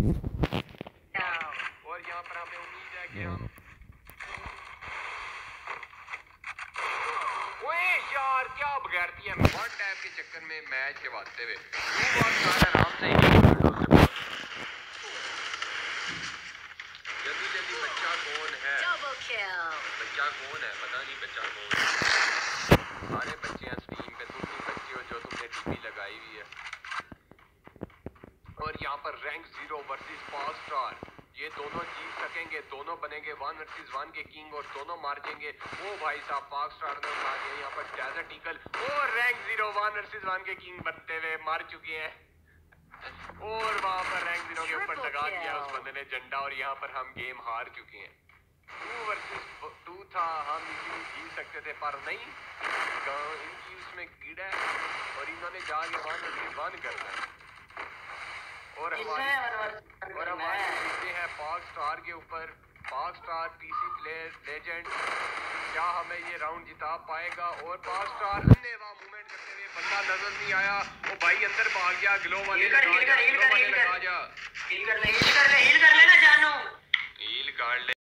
और यहाँ पर हमें उम्मीद है कि हम यार क्या बगैरती है वन टैप के चक्कर में मैच खेवाते हुए आराम से जल्दी जल्दी बच्चा कौन है पता नहीं बच्चा कौन है। सारे बच्चे हैं स्ट्रीम पे, तुम भी बच्चे हो जो तुमने टीवी लगाई हुई है। और यहाँ पर रैंक 0 वर्सेस 5 स्टार, ये दोनों जीत सकेंगे, दोनों बनेंगे 1 वर्सेस 1 के किंग और दोनों मार देंगे। ओ भाई साहब 5 स्टार ने मार दिया यहाँ पर डेजर्ट ईगल और रैंक 0 1 वर्सेस 1 के किंग बनते हुए मार चुके हैं। और वहां पर रैंक 0 के ऊपर लगा दिया उस बंदे ने झंडा और यहाँ पर हम गेम हार चुके हैं। 2 वर्सेस 2 था, हम इजीली जीत सकते थे पर नहीं, इनकी उसमें कीड़ा है और इन्होंने जाके 1 वर्सेस 1 करना है। और हमारे जीते हैं 5 स्टार के ऊपर। 5 स्टार पीसी प्लेयर लेजेंड, क्या हमें ये राउंड जिता पाएगा? और 5 स्टार अंधेवा मूवमेंट करते हुए बंदा नजर नहीं आया, वो भाई अंदर भाग गया। ग्लो वाले लगा जा, हील कर ले ना जानू, हील कर ले।